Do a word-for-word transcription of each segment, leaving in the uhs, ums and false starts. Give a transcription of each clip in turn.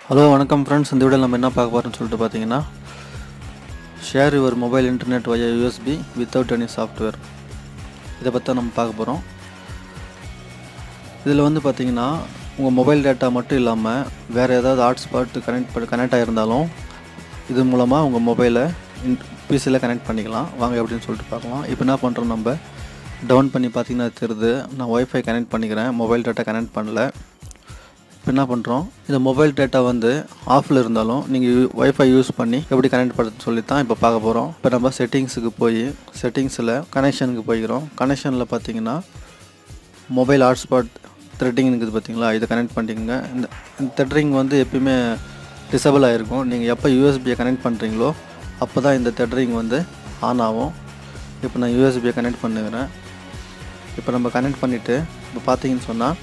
Hello வணக்கம் friends. இந்த வீடியோவில் நம்ம என்ன பார்க்க போகிறோம்னு சொல்லிட்டு பார்த்தீங்கன்னா, share your mobile internet via USB without any software, இதை பற்றி தான் நம்ம பார்க்க போகிறோம். இதில் வந்து பார்த்திங்கன்னா உங்கள் மொபைல் டேட்டா மட்டும் இல்லாமல் வேறு ஏதாவது ஹாட்ஸ்பாட் கனெக்ட் பண்ணி கனெக்ட் ஆகிருந்தாலும் இது மூலமாக உங்கள் மொபைலை இன் பிசியில் கனெக்ட் பண்ணிக்கலாம். வாங்க எப்படின்னு சொல்லிட்டு பார்க்கலாம். இப்போ என்ன பண்ணுறோம், நம்ம டவுன் பண்ணி பார்த்திங்கன்னா தெரியுது, நான் ஒய்ஃபை கனெக்ட் பண்ணிக்கிறேன், மொபைல் டேட்டா கனெக்ட் பண்ணல. இப்போ என்ன பண்ணுறோம், இந்த மொபைல் டேட்டா வந்து ஆஃபில் இருந்தாலும் நீங்கள் ஒய்ஃபை யூஸ் பண்ணி எப்படி கனெக்ட் பண்ணுறதுன்னு சொல்லி தான் இப்போ பார்க்க போகிறோம். இப்போ நம்ம செட்டிங்ஸுக்கு போய் செட்டிங்ஸில் கனெக்ஷனுக்கு போய்க்கிறோம். கனெக்ஷனில் பார்த்தீங்கன்னா மொபைல் ஹாட்ஸ்பாட் த்ரெட்டிங் இருக்குது பார்த்தீங்களா, இதை கனெக்ட் பண்ணிக்கோங்க. இந்த இந்த த்ரெட்டரிங் வந்து எப்பயுமே டிசபிள் ஆகிருக்கும். நீங்கள் எப்போ யூஎஸ்பியை கனெக்ட் பண்ணுறீங்களோ அப்போ தான் இந்த த்ரெட்டரிங் வந்து ஆன் ஆகும். இப்போ நான் யூஎஸ்பியை கனெக்ட் பண்ணுகிறேன். இப்போ நம்ம கனெக்ட் பண்ணிவிட்டு இப்போ பார்த்தீங்கன்னு சொன்னால்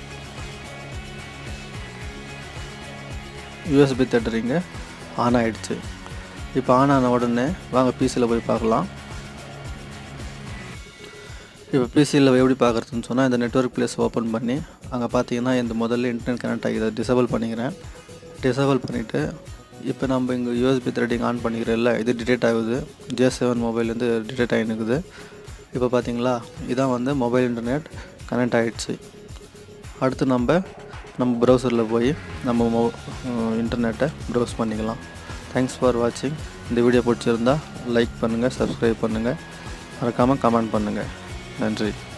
யூஎஸ்பி த்ரெட்டரிங்கு ஆன் ஆகிடுச்சு. இப்போ ஆன் ஆன உடனே வாங்க பிசியில் போய் பார்க்கலாம். இப்போ பிசியில் எப்படி பார்க்குறதுன்னு சொன்னால், இந்த நெட்வொர்க் ப்ளேஸ் ஓப்பன் பண்ணி அங்கே பார்த்தீங்கன்னா இந்த முதல்ல இன்டர்நெட் கனெக்ட் ஆகிது, டிசபிள் பண்ணிக்கிறேன். டிசபிள் பண்ணிவிட்டு இப்போ நம்ம இங்கே யூஎஸ்பி த்ரெட்டிங் ஆன் பண்ணிக்கிறேன்ல, இது டிடெக்ட் ஆகுது. ஜே செவன் மொபைல் வந்து டிடெக்ட் ஆகினுக்குது. இப்போ பார்த்தீங்களா, இதான் வந்து மொபைல் இன்டர்நெட் கனெக்ட் ஆகிடுச்சு. அடுத்து நம்ம நம்ம ப்ரௌசரில் போய் நம்ம மொ இன்டர்நெட்டை ப்ரௌஸ் பண்ணிக்கலாம். தேங்க்ஸ் ஃபார் வாட்சிங். இந்த வீடியோ பிடிச்சிருந்தால் லைக் பண்ணுங்கள், சப்ஸ்கிரைப் பண்ணுங்கள், மறக்காமல் கமெண்ட் பண்ணுங்கள். நன்றி.